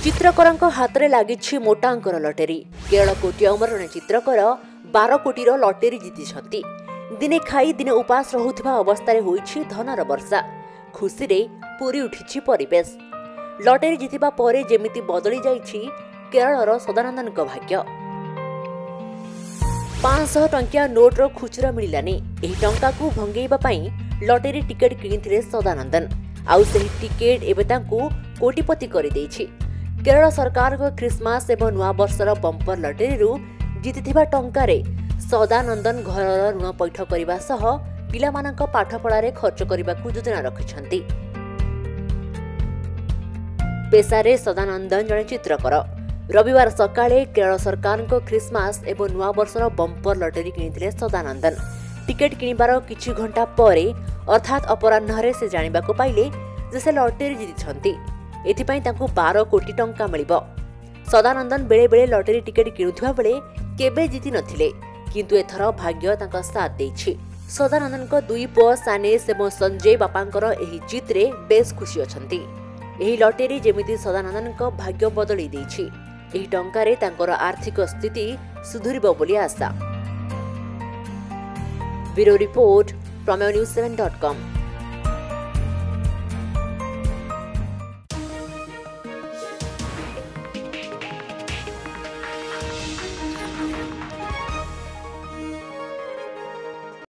चित्रकर हाथ में लगी मोटा अंकर लटेरी। केरल कोटियाउमर जड़े चित्रकर 12 कोटी लटेरी जीति। दिने खाई दिने उपास रहुथिबा अवस्था होईछि धनर वर्षा। खुशी रे पूरी उठिछि परिवेश। लटेरी जीतिबा परे जेमिति बदली जाइछि केरलर सदानंदन भाग्य। 500 टंकिया नोट्र खुचरा मिलानी। एही टंका को भंगेइबा पई लटेरी टिकेट किनिथिले सदानंदन। आउ सेही टिकेट एबे तांकू कोटिपति करि दैछि। केरल सरकार को क्रिसमस एवं नुआ वर्षर बंपर लटेरी जीतिथिबा टंकारे सदानंदन घरर ऋण पैठ करने सह पिलामानंक पाठपढ़ारे खर्च करने योजना रखिछंती। पेशारे सदानंदन जड़े चित्रकर। रविवार सकाळे केरल सरकार को क्रिसमस एवं नुआ वर्षर बंपर लटेरी किनिथिले सदानंदन। टिकेट किनिबार किछि घंटा परे अर्थात अपराह्न से जानिबाको पाइले जे से लटेरी जीतिछंती। एथिपाई तांकू 12 कोटी टंका मिलिबो। सदानंदन बेले बेले लटेरी टिकेट किणुथिबा बेले केबे जीति नथिले, किंतु एथर भाग्य तांका साथ देछि। सदानंदन को 2 पुଅ सानेश एवं संजय बापांकर एही जीतरे बेस खुशी अछंती। एही लटेरी जेमिति सदानंदन को भाग्य बदली देछि। एही टंकारे तांकर आर्थिक स्थिति सुधुरिबो बोली आशा। Bureau report Prameya news 7.com।